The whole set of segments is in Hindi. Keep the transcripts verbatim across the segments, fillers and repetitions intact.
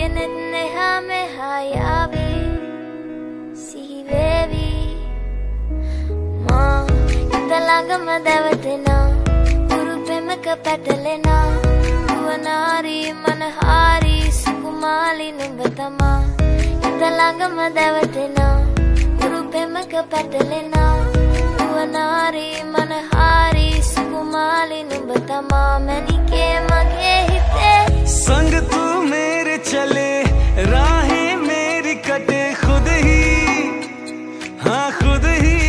Neha me hayavi si vevi ma italanga madavatena urupe me kapatalena uvanari manahari sukumali numbatama italanga madavatena urupe me kapatalena uvanari manahari sukumali numbatama manike mage hite संग तू मेरे चले राहें मेरी कटे खुद ही हाँ खुद ही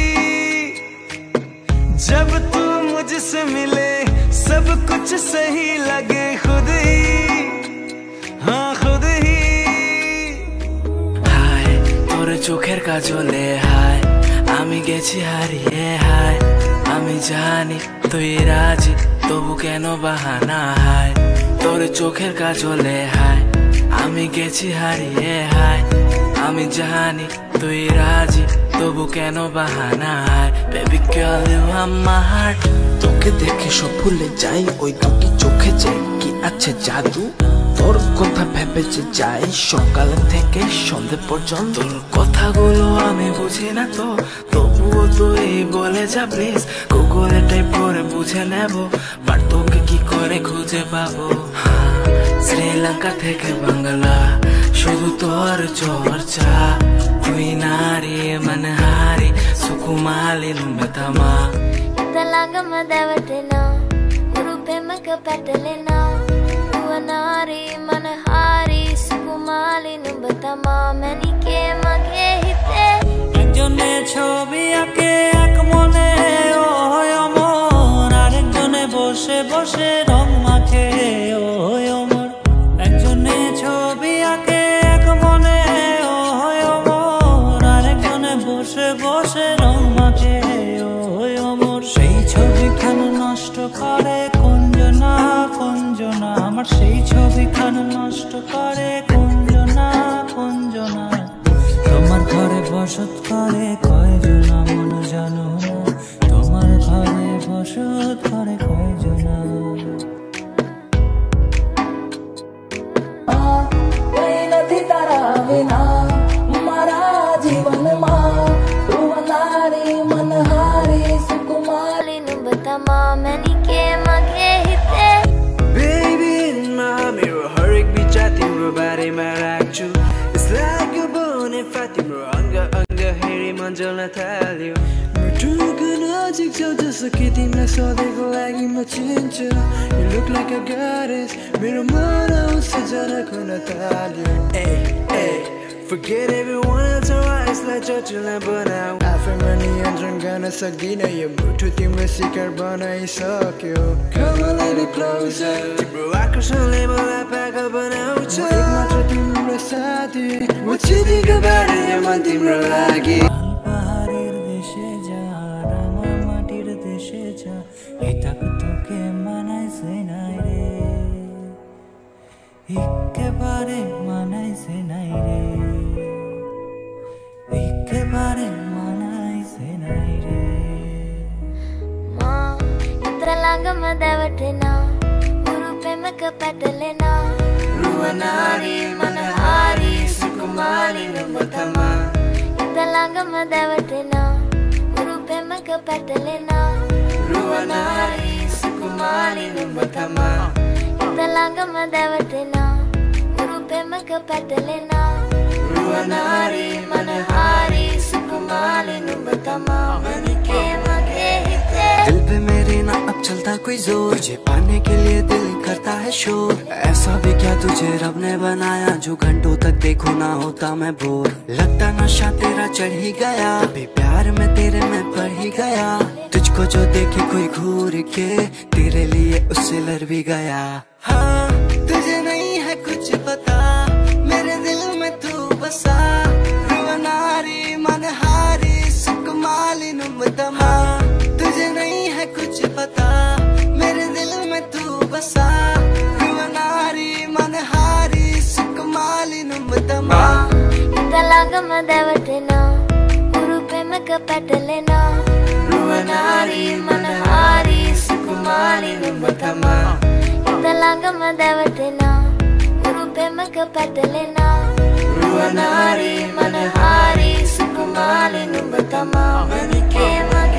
जब तू मुझसे मिले सब कुछ सही लगे खुद ही हाँ खुद ही हाय तोर चोखेर काजले हाय आमी गेছি হারিয়ে हाय आमी जानी তুই রাজি তবু কেন বাহানা হায় তোর চোখের কাজলে হায় আমি গেছি হারিয়ে হায় আমি জানি তুই রাজি তবু কেন বাহানা হায় baby girl you are my heart তোকে দেখে সব ভুলে যাই ওই দুটি চোখে যে কি আছে জাদু তোর কথা ভেবে যে যাই সকাল থেকে সন্ধ্যে পর্যন্ত তোর কথাগুলো আমি বুঝি না তো তবুও তুই বলে যা প্লিজ গুগলে টাইপ করে বুঝে নেব বাট তোকে কি করে খুঁজে পাবো শ্রীলঙ্কা থেকে বাংলা শুধু তোর চর্চা তুই নারী মনহারি সুকুমালি নুম্বতমা italanga madavatena urupe me kapatalena uvanari manahari sukumali numbatama manike mage hite একজনে ছবি আঁকে এক মনে ও হয় অমর আরেকজনে বসে বসে রং মাখে ও হয় অমর একজনে ছবি আঁকে এক মনে ও হয় অমর আরেকজনে বসে বসে রং মাখে ও হয় অমর সেই ছবিখান নষ্ট করে কুঞ্জনা কুঞ্জনা আমার সেই ছবিখান নষ্ট করে কুঞ্জনা কুঞ্জনা তোমার ঘরে বসত করে কয়জনা মন জানো তোমার ঘরে বসত করে কয়জনা કઈ નથી તારા વિના મારા જીવનમાં તું નારી મનહારી સુકુમારી numbatama manike mage hite Baby in my mirror हरेक बिचा तिम्रो बारेमा राख्छु It's like a bone and fat तिम्रो अङ्ग अङ्ग हेरी मन जल्न थाल्यो मुटुको नजिक छौ जसो कि तिमीलाई सधैँको लागि म चिन्छु You look like a goddess मेरो मन आउँछ जनाको नताल्यो Hey, hey Forget everyone else or यसलाई चचुला बनाऊ आफैमा नियन्त्रण गर्न सक्दिन यो मुठु तिम्रो शिकार बनाइसक्यो Come a little closer तिम्रो आकर्षणले मलाई पागल बनाउँछ म एक मात्र तिम्रो साथी म चिनेको बारे मन तिम्रो लागि পাহাড়ের দেশে যা রাঙা মাটির দেশে যা এটা তোকে মানাইছে নাই রে একেবারে মানাইছে নাই রে একেবারে মানাইছে নাই রে ma italanga madavatena urupe me kapatalena uvanari manahari sukumali numbatama italanga madavatena urupe me kapatalena uvanari sukumali numbatama italanga madavatena urupe me kapatalena uvanari manahari sukumali numbatama manike mage hite दिल पे मेरे ना अब चलता कोई जोर तुझे पाने के लिए दिल करता है शोर ऐसा भी क्या तुझे रब ने बनाया जो घंटों तक देखो ना होता मैं बोर लगता नशा तेरा चढ़ ही गया अभी प्यार में तेरे में पड़ ही गया तुझको जो देखे कोई घूर के तेरे लिए उससे लड़ भी गया हाँ तुझे नहीं है कुछ पता मेरे दिल में तू बसा रुवनारी मनहारी सुकुमाली नुम्बतमा तुझे नहीं है कुछ पता मेरे दिल में तू बसा रुवनारी मनहारी सुकुमाली नुम्बतमा italanga madavatena urupe me kapatalena uvanari manahari sukumali numbatama italanga madavatena urupe පෙමක පැටලෙනා රුවනාරි මනහාරි සුකුමාලි නුඹ තමා මනිකේ මගේ